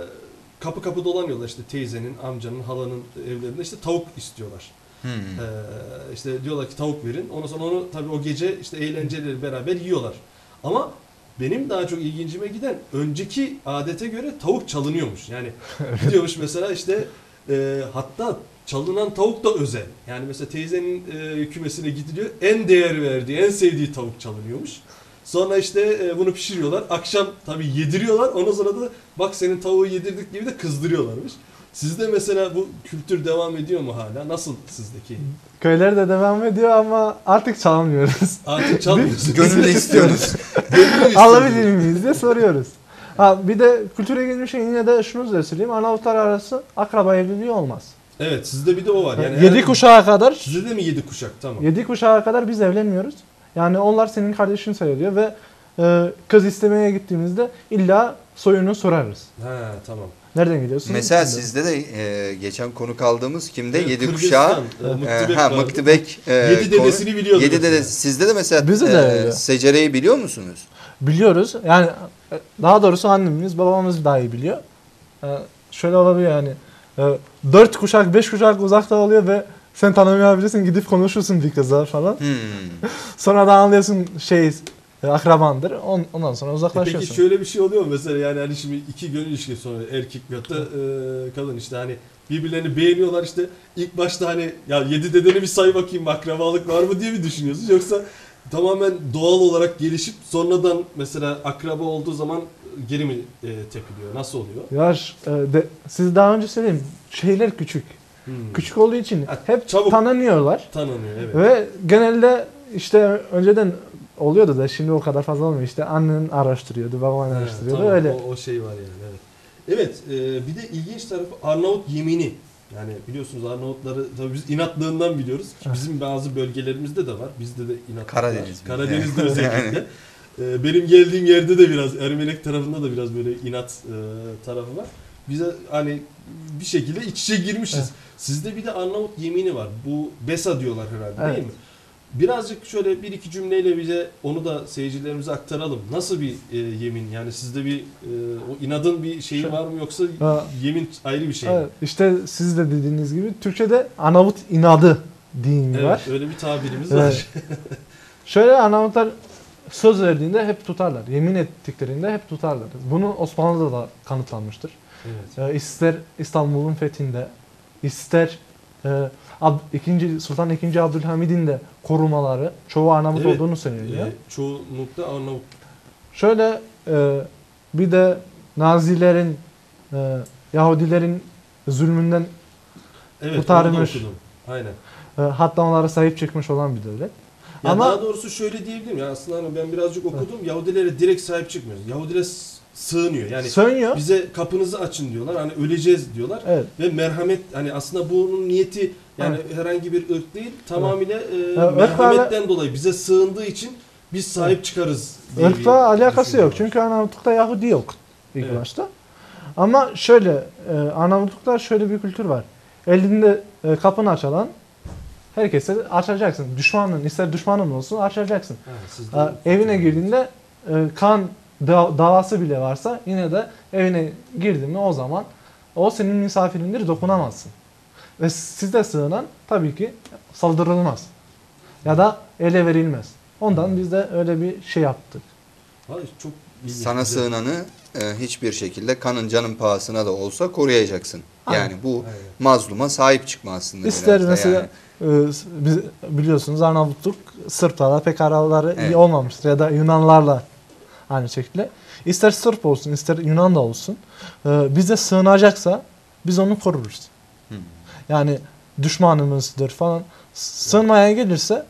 kapı kapı dolanıyorlar işte teyzenin, amcanın, halanın evlerinde işte tavuk istiyorlar. Hmm. Ee, işte diyorlar ki tavuk verin. Ondan sonra onu tabii o gece işte eğlenceleri beraber yiyorlar. Ama benim daha çok ilgincime giden önceki adete göre tavuk çalınıyormuş. Yani gidiyormuş mesela işte e, hatta çalınan tavuk da özel. Yani mesela teyzenin e, kümesine gidiliyor. En değer verdiği, en sevdiği tavuk çalınıyormuş. Sonra işte e, bunu pişiriyorlar. Akşam tabii yediriyorlar. Ondan sonra da bak senin tavuğu yedirdik gibi de kızdırıyorlarmış. Sizde mesela bu kültür devam ediyor mu hala? Nasıl sizdeki? Köylerde devam ediyor ama artık çalmıyoruz. Artık çalmıyorsunuz. Gönüllü istiyorsunuz. Gönüllü istiyorsunuz. Alabilir miyiz diye soruyoruz. Ha, bir de kültüre gelmişken yine de şunu da söyleyeyim. Arnavutlar arası akraba evliliği olmaz. Evet sizde bir de o var. Yani yedi her- kuşağa kadar Sizde de mi yedi kuşak? Tamam. yedi kuşağa kadar biz evlenmiyoruz. Yani onlar senin kardeşin sayılıyor ve e, kız istemeye gittiğimizde illa soyunu sorarız. Ha tamam. Nereden geliyorsun? Mesela Kimden? sizde de e, geçen konu kaldığımız kimde? Evet, Yedi Kırgızistan, kuşağı. e, E, Mıktibek ha, vardı. Mıktibek. e, Yedi konu- dedesini biliyordu. Yedi mesela. dede. Sizde de mesela Bizde de e, öyle. secereyi biliyor musunuz? Biliyoruz. Yani e, daha doğrusu annemiz, babamız daha iyi biliyor. E, şöyle olabiliyor yani. E, dört kuşak, beş kuşak uzakta oluyor ve sen tanımayabilirsin, gidip konuşursun bir kızla falan. Hmm. Sonra da anlıyorsun şey e, akrabandır. On- ondan sonra E uzaklaşıyorsun. Peki şöyle bir şey oluyor mu mesela yani hani şimdi iki gönül ilişkisi sonra erkek veyahut da e, kadın işte hani birbirlerini beğeniyorlar işte ilk başta hani ya yedi dedeni bir say bakayım akrabalık var mı diye mi düşünüyorsunuz yoksa tamamen doğal olarak gelişip sonradan mesela akraba olduğu zaman geri mi e, tepiliyor nasıl oluyor? Ya ş- e, de, siz daha önce söyleyeyim. Şehirler küçük. Hmm. Küçük olduğu için Ha, hep çabuk. tanınıyorlar. Tanınıyor evet. Ve genelde işte önceden oluyordu da şimdi o kadar fazla olmuyor. İşte annen araştırıyordu, baban Ha, araştırıyordu tamam, öyle. O, o şey var yani evet. Evet, e, bir de ilginç tarafı Arnavut yemini. Yani biliyorsunuz Arnavutları tabii biz inatlığından biliyoruz. Bizim bazı bölgelerimizde de var. Bizde de inatlık Karadeniz var. mi? Karadeniz'de Yani. özellikle. E, benim geldiğim yerde de biraz Ermenek tarafında da biraz böyle inat e, tarafı var. Bize hani bir şekilde iç içe girmişiz. Evet. Sizde bir de Arnavut yemini var. Bu Besa diyorlar herhalde Evet. değil mi? Birazcık şöyle bir iki cümleyle bize onu da seyircilerimize aktaralım. Nasıl bir e, yemin? Yani sizde bir e, o inadın bir şeyi Şu- var mı yoksa Ha. yemin ayrı bir şey mi? Evet, işte siz de dediğiniz gibi Türkçe'de Arnavut inadı deyimi Evet, var. öyle bir tabirimiz Evet. var. Şöyle Arnavutlar söz verdiğinde hep tutarlar. Yemin ettiklerinde hep tutarlar. Bunu Osmanlı'da da kanıtlanmıştır. Evet. Ee, ister İstanbul'un fethinde, ister e, Ab- ikinci Sultan ikinci. Abdülhamid'in de korumaları çoğu Arnavut Evet, olduğunu söylüyor. E, çoğunlukla Arnavut. Şöyle e, bir de Nazilerin, e, Yahudilerin zulmünden Evet, Kurtarmış. onu da okudum. Aynen. e, hatta onlara sahip çıkmış olan bir devlet. Ya Ama- daha doğrusu şöyle diyebilirim ya aslında hani ben birazcık okudum. Yahudilere direkt sahip çıkmıyoruz. Yahudiler s- sığınıyor. Yani Sönüyor. bize kapınızı açın diyorlar. Hani öleceğiz diyorlar. Evet. Ve merhamet hani aslında bunun niyeti yani herhangi bir ırk değil. Tamamıyla e, ırklarla- merhametten dolayı bize sığındığı için biz sahip çıkarız diye bir Irkla alakası düşünce yok. var. Çünkü Arnavutluk'ta Yahudi yok ilk Evet. başta. Ama şöyle e, Arnavutluk'ta şöyle bir kültür var. Elinde e, kapını açalan herkese açacaksın. Düşmanın ister düşmanın olsun açacaksın. Ha, sizde- Ha, evine girdiğinde e, kan da- davası bile varsa yine de evine girdin mi o zaman o senin misafirindir, dokunamazsın. Ve sizde sığınan tabii ki saldırılmaz. Ya da ele verilmez. Ondan biz de öyle bir şey yaptık. Vay, çok ilginç. Sana Güzel. sığınanı e, hiçbir şekilde kanın canın pahasına da olsa koruyacaksın. Aynen. Yani bu Aynen. mazluma sahip çıkma aslında. İster biraz da mesela yani. e, biz, biliyorsunuz Arnavutluk Sırplarla pek araları Evet. iyi olmamıştır ya da Yunanlarla aynı şekilde. İster Sırp olsun ister Yunan da olsun e, bize sığınacaksa biz onu koruruz. Hı. Yani düşmanımızdır falan sığınmaya gelirse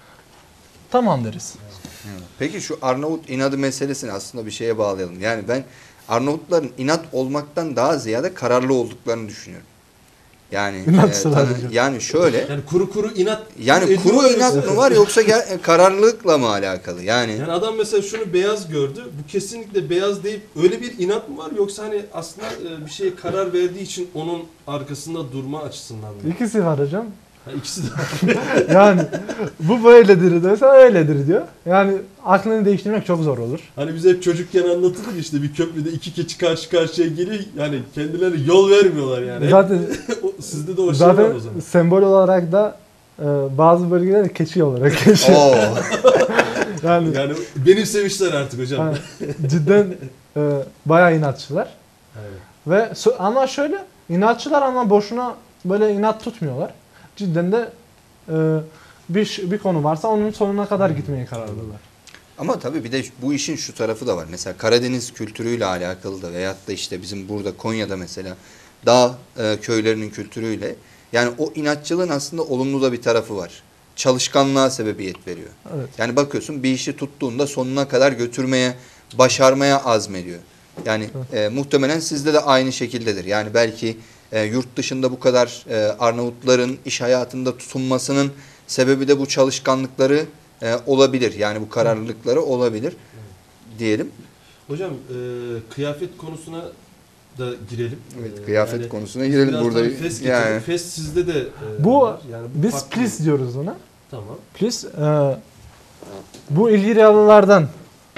tamam deriz. Evet. Peki şu Arnavut inadı meselesini aslında bir şeye bağlayalım. Yani ben Arnavutların inat olmaktan daha ziyade kararlı olduklarını düşünüyorum. Yani İnatçılar tanı- hocam. yani şöyle Yani kuru kuru inat yani ediyor kuru musun? inat mı var yoksa ger- e, kararlılıkla mı alakalı? Yani Yani adam mesela şunu beyaz gördü. Bu kesinlikle beyaz deyip öyle bir inat mı var yoksa hani aslında e, bir şeye karar verdiği için onun arkasında durma açısından mı? İkisi var hocam. Ha, ikisi de. Yani bu böyledir diyorsa öyledir diyor. Yani aklını değiştirmek çok zor olur. Hani bize hep çocukken anlatılır ya, işte bir köprüde iki keçi karşı karşıya geliyor. Yani kendilerine yol vermiyorlar yani. Hep Zaten o- sizde de o şey var zaten o zaman. sembol olarak da e, bazı bölgeler keçi olarak geçiyor. o Yani Yani benimsemişler artık hocam. ha, cidden e, bayağı inatçılar. Evet. Ve so- ama şöyle inatçılar ama boşuna böyle inat tutmuyorlar. Cidden de e, bir ş- bir konu varsa onun sonuna kadar gitmeye kararlılar. ama tabii bir de bu işin şu tarafı da var. Mesela Karadeniz kültürüyle alakalı da veyahut da işte bizim burada Konya'da mesela dağ e, köylerinin kültürüyle yani o inatçılığın aslında olumlu da bir tarafı var. Çalışkanlığa sebebiyet veriyor. Evet. Yani bakıyorsun bir işi tuttuğunda sonuna kadar götürmeye, başarmaya azmediyor. Yani e, muhtemelen sizde de aynı şekildedir. Yani belki e, yurt dışında bu kadar e, Arnavutların iş hayatında tutunmasının sebebi de bu çalışkanlıkları e, olabilir. Yani bu kararlılıkları olabilir diyelim. Hocam e, kıyafet konusuna da girelim. Evet, E, kıyafet yani konusuna biz girelim biraz burada. tabii Fes Yani getirdik. Fes sizde de e, Bu- var. Yani bu Biz farklı. plis diyoruz ona. Tamam. Plis e, bu İliryalılardan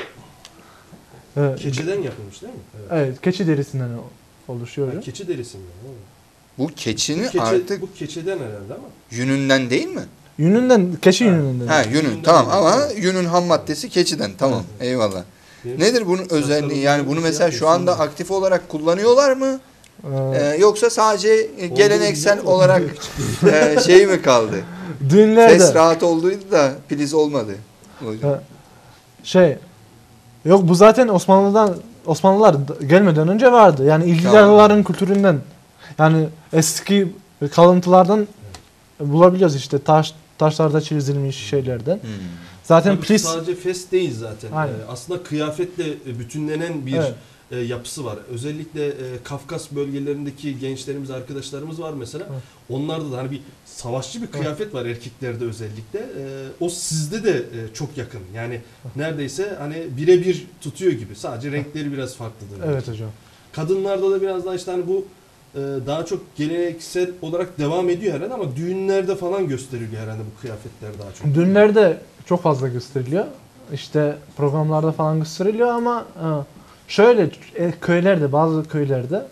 e, Keçiden yapılmış değil mi? Evet. evet, keçi derisinden oluşuyor. Ha, hocam. keçi derisinden. Evet. bu keçinin Bu keçi, artık bu keçeden herhalde ama. yününden değil mi? Yününden, keçi Ha. yününden. Ha yünün Yününden tamam değil, ama evet. yünün ham maddesi keçiden tamam eyvallah. Benim Nedir bunun saçlarım özelliği? Yani bunu şey mesela şu yapmıyor, anda sonra. aktif olarak kullanıyorlar mı? E, Ee, yoksa sadece e, Olduğu geleneksel gibi olarak e, şey mi kaldı? düğünlerde Ses rahat olduydu da priz olmadı. Hocam. e, şey yok bu zaten Osmanlı'dan Osmanlılar gelmeden önce vardı. Yani İliryalıların kültüründen yani eski kalıntılardan bulabiliyoruz işte taş taşlarda çizilmiş şeylerden. Hmm. Zaten Tabii plis sadece fes değil zaten. Aynen. Ee, aslında kıyafetle bütünlenen bir Evet. e, yapısı var. Özellikle e, Kafkas bölgelerindeki gençlerimiz, arkadaşlarımız var mesela. Evet. Onlarda da hani bir savaşçı bir kıyafet var erkeklerde özellikle. E, o sizde de e, çok yakın. Yani neredeyse hani birebir tutuyor gibi. Sadece renkleri biraz farklıdır. Evet hocam. Kadınlarda da biraz daha işte hani bu e, daha çok geleneksel olarak devam ediyor herhalde ama düğünlerde falan gösteriliyor herhalde bu kıyafetler daha çok. Düğünlerde çok fazla gösteriliyor. İşte programlarda falan gösteriliyor ama e, şöyle e, köylerde, bazı köylerde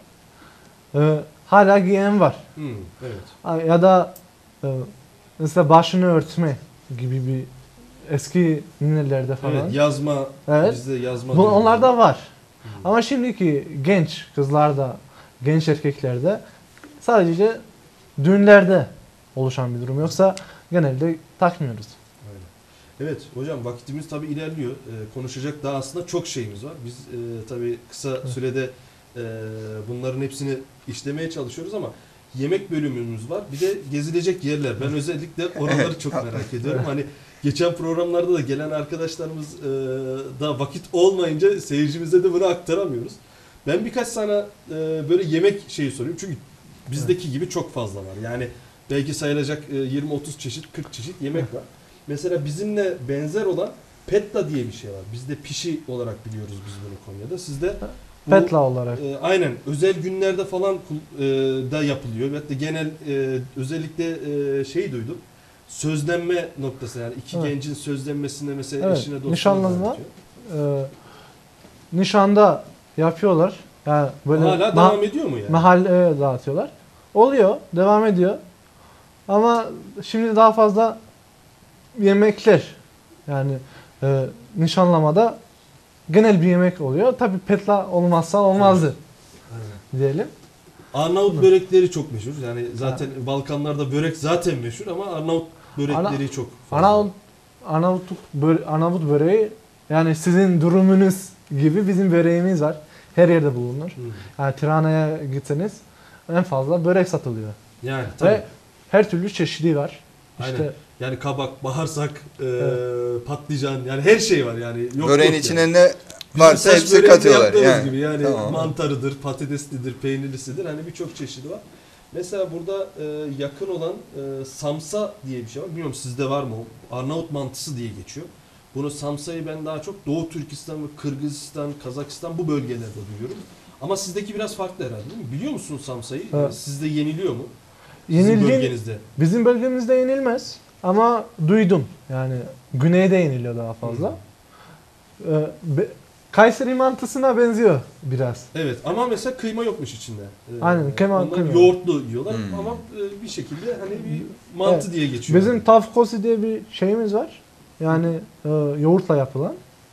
e, hala giyen var. Hmm, evet. Ha, ya da e, mesela başını örtme gibi bir eski ninelerde falan. Evet, yazma, Evet. bizde yazma. Bu diyoruz. onlarda var. Hmm. Ama şimdiki genç kızlarda, genç erkeklerde sadece düğünlerde oluşan bir durum. Yoksa genelde takmıyoruz. Aynen. Evet hocam, vakitimiz tabii ilerliyor. Ee, konuşacak daha aslında çok şeyimiz var. Biz e, tabii kısa Evet. sürede e, bunların hepsini işlemeye çalışıyoruz ama yemek bölümümüz var. Bir de gezilecek yerler. Ben özellikle oraları çok merak ediyorum. Hani geçen programlarda da gelen arkadaşlarımız e, da vakit olmayınca seyircimize de bunu aktaramıyoruz. Ben birkaç sana e, böyle yemek şeyi sorayım. Çünkü bizdeki gibi çok fazla var. Yani belki sayılacak e, yirmi otuz çeşit, kırk çeşit yemek var. Mesela bizimle benzer olan petla diye bir şey var. Bizde pişi olarak biliyoruz biz bunu Konya'da. Sizde bu, Petla olarak. e, aynen özel günlerde falan kul- e, da yapılıyor. Hatta genel e, özellikle e, şey duydum. Sözlenme noktası, yani iki Evet. gencin sözlenmesinde mesela Evet, eşine dostuna nişanlanma. anlatıyor. e, nişanda yapıyorlar. Yani böyle Hala ma- devam ediyor mu yani? mahalleye dağıtıyorlar. Oluyor, devam ediyor. Ama şimdi daha fazla yemekler, yani e, nişanlamada genel bir yemek oluyor. Tabii petla olmazsa olmazdı Aynen. diyelim. Arnavut börekleri çok meşhur. Yani zaten Balkanlarda börek zaten meşhur ama Arnavut börekleri Ana- çok fazla. Arnavut, Arnavutluk böre- Arnavut böreği, yani sizin durumunuz gibi bizim böreğimiz var. Her yerde bulunur. Hmm. Yani Tirana'ya gitseniz en fazla börek satılıyor. Yani tabii. Ve her türlü çeşidi var. İşte Aynen. Yani kabak, bağırsak, e, Evet. patlıcan, yani her şey var yani. Yok Böreğin yok içine yani. ne Bizim varsa taş hepsi böreğinde katıyorlar. yaptığımız Yani. gibi yani Tamam. mantarıdır, patateslidir, peynirlisidir. Hani birçok çeşidi var. Mesela burada e, yakın olan e, samsa diye bir şey var. Bilmiyorum sizde var mı o? Arnavut mantısı diye geçiyor. Bunu samsayı ben daha çok Doğu Türkistan ve Kırgızistan, Kazakistan bu bölgelerde duyuyorum. Ama sizdeki biraz farklı herhalde değil mi? Biliyor musunuz samsayı? Evet. Sizde yeniliyor mu? Sizin yenilgin bölgenizde. bizim bölgemizde yenilmez ama duydum. Yani güneyde yeniliyor daha fazla. Hmm. Ee, be- Kayseri mantısına benziyor biraz. Evet ama mesela kıyma yokmuş içinde. Ee, Aynen, kıyma- onlar kıyma. yoğurtlu yiyorlar Hmm. ama e, bir şekilde hani bir mantı Evet. diye geçiyor. Bizim tavkosi diye bir şeyimiz var. Yani e, yoğurtla yapılan.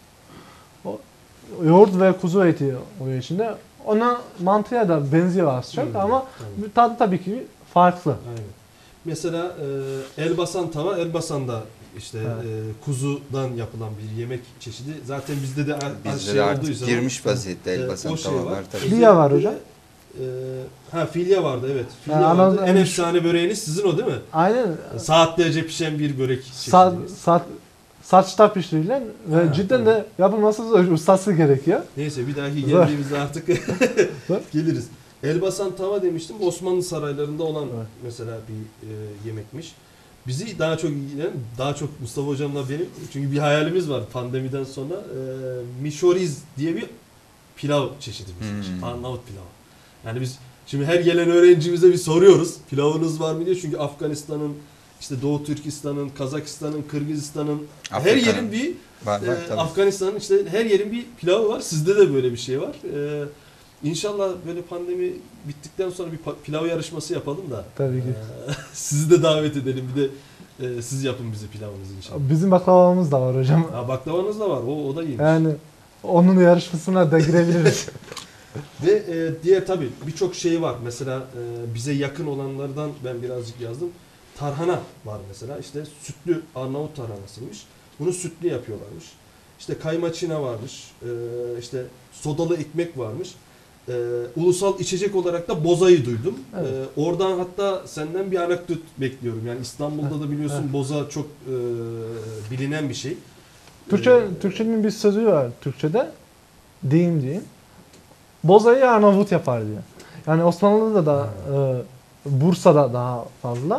O, yoğurt ve kuzu eti oluyor içinde. Ona mantıya da benziyor az çok Hmm, ama tamam. tadı tabii ki farklı. Aynen. Mesela e, elbasan tava, elbasan da işte Evet. e, kuzudan yapılan bir yemek çeşidi. Zaten bizde de a- Bizde şey de olduğu artık zaman, girmiş vaziyette e, elbasan o şey tava var. var tabii. Filya var hocam. E, ha filya vardı evet. Filya Yani vardı. Anadolu- En efsane böreğiniz sizin o değil mi? Aynen. Saatlerce pişen bir börek Sa çeşidiniz. sa saçta pişirilen ve Ha, cidden tamam. de yapılması zor, ustası gerekiyor. Neyse bir dahaki Zor. geldiğimizde artık Zor. geliriz. Elbasan tava demiştim. Osmanlı saraylarında olan Evet. mesela bir e, yemekmiş. Bizi daha çok ilgilenen, daha çok Mustafa hocamla benim, çünkü bir hayalimiz var pandemiden sonra. E, mişoriz diye bir pilav çeşidimiz. Hmm. Arnavut pilavı. Yani biz şimdi her gelen öğrencimize bir soruyoruz. Pilavınız var mı diye. Çünkü Afganistan'ın, işte Doğu Türkistan'ın, Kazakistan'ın, Kırgızistan'ın, her Afrika'nın. yerin bir Var var ee, tabii. Afganistan'ın işte her yerin bir pilavı var. Sizde de böyle bir şey var. Ee, İnşallah böyle pandemi bittikten sonra bir pa- pilav yarışması yapalım da. Tabii ki. ee, sizi de davet edelim. Bir de e, siz yapın bize pilavınızı inşallah. Bizim baklavamız da var hocam. Ha, baklavanız da var. O, o da iyiymiş. Yani onun yarışmasına da girebiliriz. Ve e, diğer tabii birçok şey var. Mesela e, bize yakın olanlardan ben birazcık yazdım. Tarhana var mesela. İşte sütlü Arnavut tarhanasıymış. Bunu sütlü yapıyorlarmış. İşte kaymaçina varmış. E, işte sodalı ekmek varmış. E, ulusal içecek olarak da bozayı duydum. Evet. E, oradan hatta senden bir anekdot bekliyorum. Yani İstanbul'da da biliyorsun Evet. boza çok e, bilinen bir şey. Türkçe, E, Türkçenin bir sözü var Türkçe'de. Deyim diyeyim. bozayı Arnavut yapar diyor. Yani Osmanlı'da da e, Bursa'da daha fazla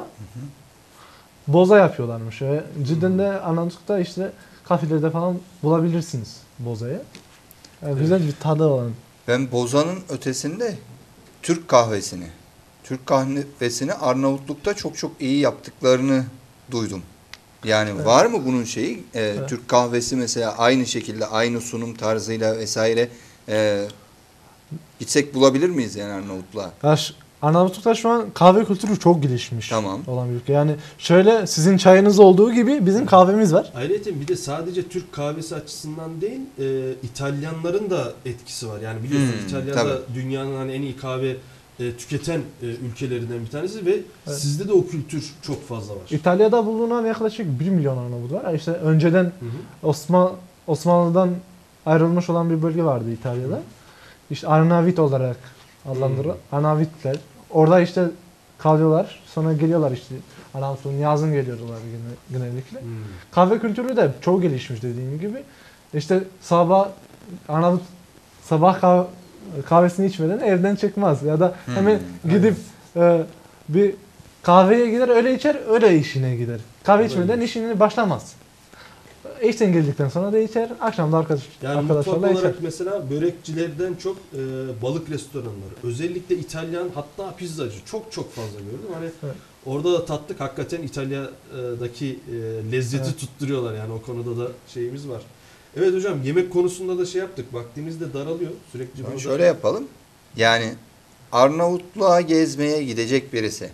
boza yapıyorlarmış. Ve cidden de Arnavutluk'ta işte kafilerde falan bulabilirsiniz bozayı. Yani Evet. güzel bir tadı olan. Ben bozanın ötesinde Türk kahvesini, Türk kahvesini Arnavutluk'ta çok çok iyi yaptıklarını duydum. Yani Evet. var mı bunun şeyi? Ee, Evet. Türk kahvesi mesela aynı şekilde, aynı sunum tarzıyla vesaire e, gitsek bulabilir miyiz yani Arnavutluğa? Ya ş- Arnavutluk'ta şu an kahve kültürü çok gelişmiş Tamam. olan bir ülke. Yani şöyle sizin çayınız olduğu gibi bizim kahvemiz var. Ayrıca bir de sadece Türk kahvesi açısından değil, e, İtalyanların da etkisi var. Yani biliyorsun Hmm, İtalya'da tabii. dünyanın hani en iyi kahve e, tüketen e, ülkelerinden bir tanesi ve Evet. sizde de o kültür çok fazla var. İtalya'da bulunan yaklaşık bir milyon Arnavut var. İşte önceden Hı hı. Osman Osmanlı'dan ayrılmış olan bir bölge vardı İtalya'da. İşte Arnavut olarak adlandırılır. Hmm. Arnavutlar. Orada işte kalıyorlar. Sonra geliyorlar işte Arnavutluğun yazın geliyorlar gene- genellikle. Hmm. Kahve kültürü de çok gelişmiş dediğim gibi. İşte sabah Arnavut sabah kah- kahvesini içmeden evden çıkmaz ya da hemen Hmm, gidip e, bir kahveye gider öyle içer öyle işine gider. Kahve O da içmeden iyiymiş. işine başlamaz. İşten geldikten sonra da içer, akşam da arkadaş, Yani mutfak arkadaşlarla içer. olarak mesela börekçilerden çok e, balık restoranları, özellikle İtalyan hatta pizzacı çok çok fazla gördüm. Hani Evet. orada da tattık, hakikaten İtalya'daki e, lezzeti Evet. tutturuyorlar yani, o konuda da şeyimiz var. Evet hocam, yemek konusunda da şey yaptık, vaktimiz de daralıyor sürekli. Sonra burada- şöyle yapalım. Yani Arnavutluğa gezmeye gidecek birisi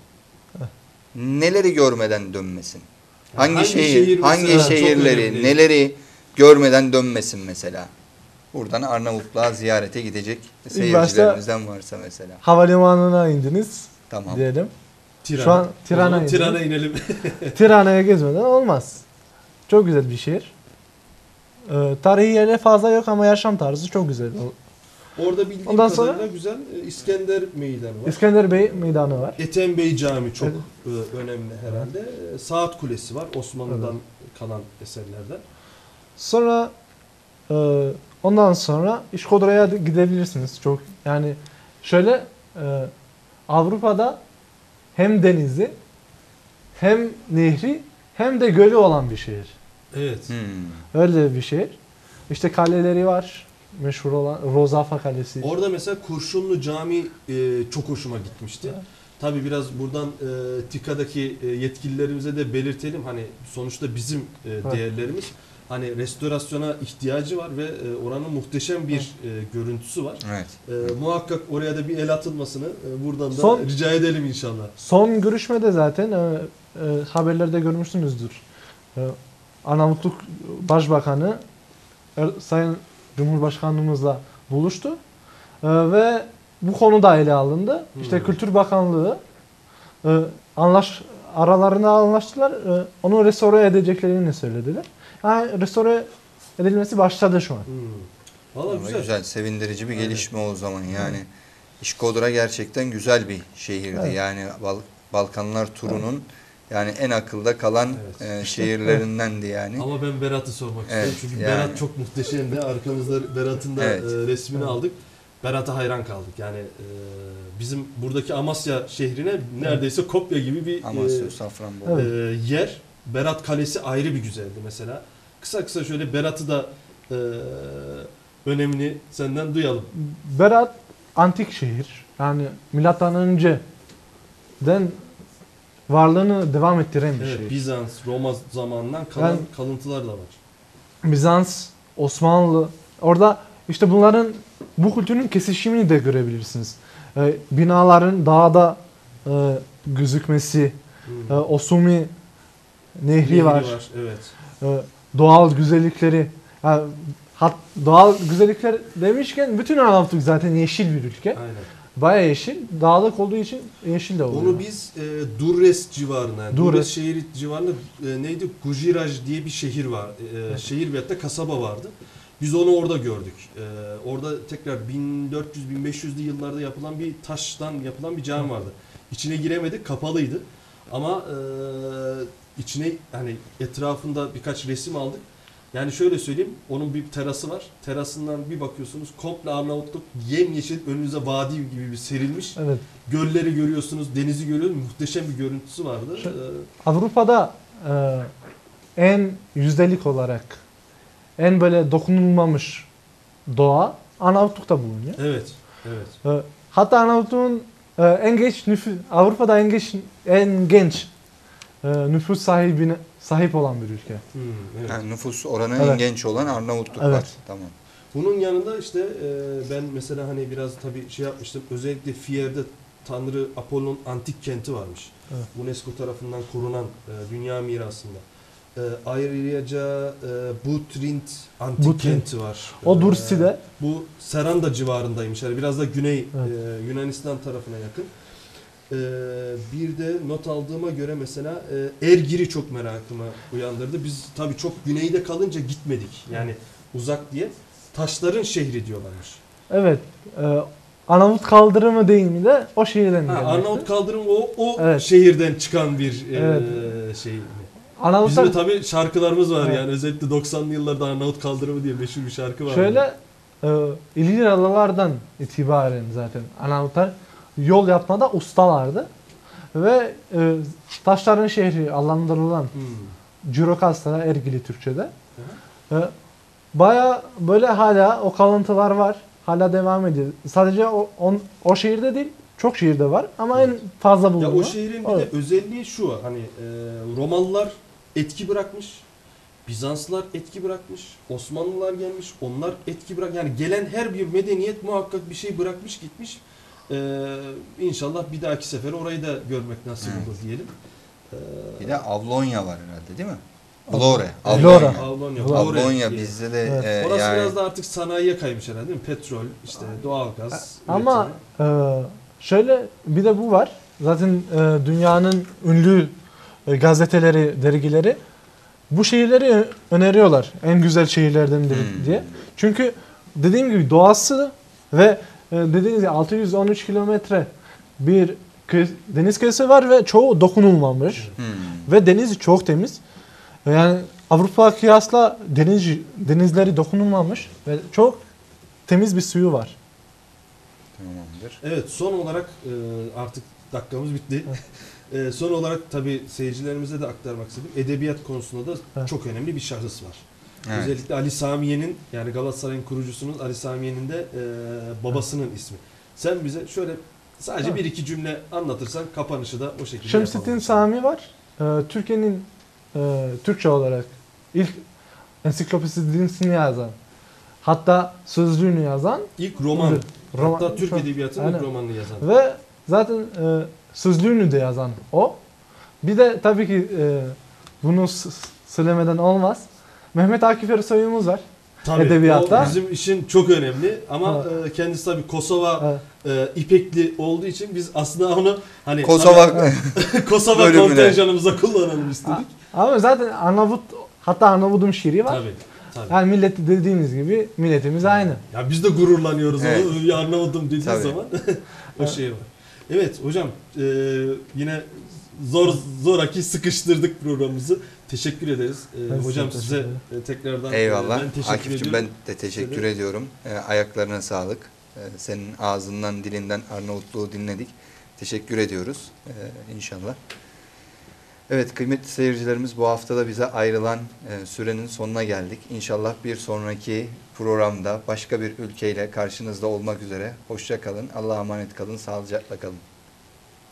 neleri görmeden dönmesin? Yani Hangi, şehir, şehir hangi mesela çok şehirleri, önemli. neleri görmeden dönmesin mesela? Buradan Arnavutluğa ziyarete gidecek seyircilerimizden varsa mesela. Havalimanına indiniz Tamam. diyelim. Tirana. Şu an O Tirana zaman indim. Tirana inelim. Tirana'ya gezmeden olmaz. Çok güzel bir şehir. Ee, tarihi yerleri fazla yok ama yaşam tarzı çok güzel. Orada bildiğim Ondan kadarıyla sonra- güzel e, İskender Meydanı var. İskender Bey Meydanı var. Ethem Bey Camii çok Evet. e, önemli herhalde. E, Saat Kulesi var, Osmanlı'dan kalan eserlerden. Sonra e, ondan sonra İşkodra'ya da gidebilirsiniz. Çok yani şöyle e, Avrupa'da hem denizi hem nehri hem de gölü olan bir şehir. Evet. Hmm. Öyle bir şehir. İşte kaleleri var. Meşhur olan Rozafa Kalesi. Orada mesela Kurşunlu Camii e, çok hoşuma gitmişti. Evet. Tabii biraz buradan e, TİKA'daki e, yetkililerimize de belirtelim. Hani sonuçta bizim e, değerlerimiz. Hani restorasyona ihtiyacı var ve e, oranın muhteşem bir e, görüntüsü var. Evet. E, muhakkak oraya da bir el atılmasını e, buradan da Son- rica edelim inşallah. Son görüşmede zaten e, e, haberlerde görmüşsünüzdür. E, Arnavutluk Başbakanı Er- Sayın Cumhurbaşkanımızla buluştu. E, ve bu konu da ele alındı. İşte Hmm. Kültür Bakanlığı e, anlaş aralarında anlaştılar. E, onu restore edeceklerini söylediler. Yani restore edilmesi başladı şu an. Hmm. Valla Ama güzel. güzel. sevindirici bir Aynen. gelişme o zaman yani. İşkodra gerçekten güzel bir şehirdi. Evet. Yani Bal- Balkanlar turunun yani en akılda kalan Evet. e, şehirlerindendi yani. Ama ben Berat'ı sormak Evet, istiyorum. Çünkü yani. Berat çok muhteşemdi. Arkamızda Berat'ın da Evet. e, resmini Evet. aldık. Berat'a hayran kaldık. Yani e, bizim buradaki Amasya şehrine neredeyse kopya gibi bir Amasya, e, Safranbolu. Evet. e, yer. Berat Kalesi ayrı bir güzeldi mesela. Kısa kısa şöyle Berat'ı da e, önemini senden duyalım. Berat antik şehir. Yani milattan önceden varlığını devam ettiren bir Evet, şehir. Bizans, Roma zamanından kalan Yani- kalıntılar da var. Bizans, Osmanlı. Orada işte bunların bu kültürün kesişimini de görebilirsiniz. Ee, binaların dağda e, gözükmesi, Hı. e, Osumi nehri, Nehri var. Evet. E, doğal güzellikleri. Yani, hat, doğal güzellikler demişken bütün Arnavutluk zaten yeşil bir ülke. Aynen. Bayağı yeşil. Dağlık olduğu için yeşil de oluyor. Onu biz e, Durres civarına, yani Durres. Durres şehri civarında e, neydi? Gujiraj diye bir şehir var. E, Evet. Şehir ve hatta kasaba vardı. Biz onu orada gördük. E, orada tekrar bin dört yüz bin beş yüzlü yıllarda yapılan bir taştan yapılan bir cami vardı. İçine giremedik, kapalıydı. Ama e, içine hani etrafında birkaç resim aldık. Yani şöyle söyleyeyim, onun bir terası var. Terasından bir bakıyorsunuz komple Arnavutluk yemyeşil, önünüze vadi gibi bir serilmiş. Evet. Gölleri görüyorsunuz, denizi görüyorsunuz. Muhteşem bir görüntüsü vardı. Şu- Ee, Avrupa'da e, en yüzdelik olarak en böyle dokunulmamış doğa Arnavutluk'ta bulunuyor. evet, evet. E, hatta Arnavutluk'un e, en genç nüfus, Avrupa'da en genç en genç e, nüfus sahibine sahip olan bir ülke. Hmm, evet. Yani nüfus oranı Evet. en genç olan Arnavutluk Evet. var. Tamam. Bunun yanında işte e, ben mesela hani biraz tabii şey yapmıştım. Özellikle Fiyer'de Tanrı Apollon antik kenti varmış. Evet. UNESCO tarafından korunan e, dünya mirasında. E, ayrıca e, Butrint antik Butrint. kenti var. O E, Dursi'de Bu Seranda civarındaymış. Yani biraz da güney Evet. e, Yunanistan tarafına yakın. E, bir de not aldığıma göre mesela e, Ergir'i çok merakımı uyandırdı. Biz tabii çok güneyde kalınca gitmedik. Yani uzak diye. Taşların şehri diyorlarmış. evet e, Arnavut kaldırımı değil mi de o şehirden Ha, gelmekte. Arnavut kaldırım o, o Evet. şehirden çıkan bir Evet. e, şey. Bizim Arnavutlar de tabii şarkılarımız var Evet. yani özellikle doksanlı yıllarda Arnavut kaldırımı diye meşhur bir şarkı var. şöyle e, İlgili adalardan itibaren zaten Arnavutlar yol yapmada ustalardı ve e, taşların şehri adlandırılan Hmm. Cürokastra Ergili Türkçe'de. E, Baya böyle hala o kalıntılar var. Hala devam ediyor. Sadece o, on, o şehirde değil, çok şehirde var ama en fazla Ya bulunan. o şehrin bir Evet. de özelliği şu hani e, Romalılar etki bırakmış, Bizanslılar etki bırakmış, Osmanlılar gelmiş, onlar etki bırak yani gelen her bir medeniyet muhakkak bir şey bırakmış gitmiş. E, İnşallah bir dahaki sefer orayı da görmek nasip Evet. olur diyelim. E, Bir de Avlonya var herhalde değil mi? Avlonya. Vlore. Vlora. Avlonya. Avlonya, Vlora. Vlore Avlonya diye. bizde de Evet. e, Orası yani biraz da artık sanayiye kaymış herhalde değil mi? Petrol, işte doğalgaz. Ama üretimi. e, şöyle bir de bu var. Zaten e, dünyanın ünlü e, gazeteleri, dergileri bu şehirleri ö- öneriyorlar. En güzel şehirlerden biri Hmm. diye. Çünkü dediğim gibi doğası ve e, dediğiniz gibi altı yüz on üç kilometre bir kı- deniz kıyısı var ve çoğu dokunulmamış. Hmm. Ve denizi çok temiz. Yani Avrupa kıyasla deniz denizleri dokunulmamış ve çok temiz bir suyu var. Tamamdır. Evet son olarak e, artık dakikamız bitti. E, son olarak tabii seyircilerimize de aktarmak istedim. Edebiyat konusunda da Evet. çok önemli bir şahıs var. Evet. Özellikle Ali Samiye'nin yani Galatasaray'ın kurucusunun Ali Samiye'nin de e, babasının ismi. Sen bize şöyle sadece Evet. bir iki cümle anlatırsan kapanışı da o şekilde Şemsettin yapalım. Sami var. Ee, Türkiye'nin e, Türkçe olarak ilk ensiklopedisini yazan. Hatta sözlüğünü yazan. İlk roman. Roman- Hatta Türk Edebiyatı'nın ilk Aynen. romanını yazan. Ve zaten e, sözlüğünü de yazan o. Bir de tabii ki e, bunu s- söylemeden olmaz. Mehmet Akif Ersoy'umuz var. Tabii, Edebiyatta. o bizim için çok önemli ama e, kendisi tabii Kosova Evet. e, İpekli olduğu için biz aslında onu hani Kosova tabii Kosova bölümüne. kontenjanımıza kullanalım istedik. Ama zaten Arnavut, hatta Arnavut'un şiiri var. Tabii. Tabii. Yani millet dediğimiz gibi milletimiz aynı. Ya biz de gururlanıyoruz Evet. onu bir Arnavut'um dediği Tabii. zaman o şey var. Evet hocam e, yine zor zoraki sıkıştırdık programımızı. Teşekkür ederiz. E, Ben size hocam teşekkür size ederim. e, tekrardan e, eyvallah. ben teşekkür Akif'cim ediyorum. ben de teşekkür Size de. ediyorum. E, ayaklarına sağlık. E, senin ağzından dilinden Arnavutluğu dinledik. Teşekkür ediyoruz e, inşallah. Evet kıymetli seyircilerimiz bu hafta da bize ayrılan e, sürenin sonuna geldik. İnşallah bir sonraki programda başka bir ülkeyle karşınızda olmak üzere. Hoşça kalın. Allah'a emanet kalın. Sağlıcakla kalın.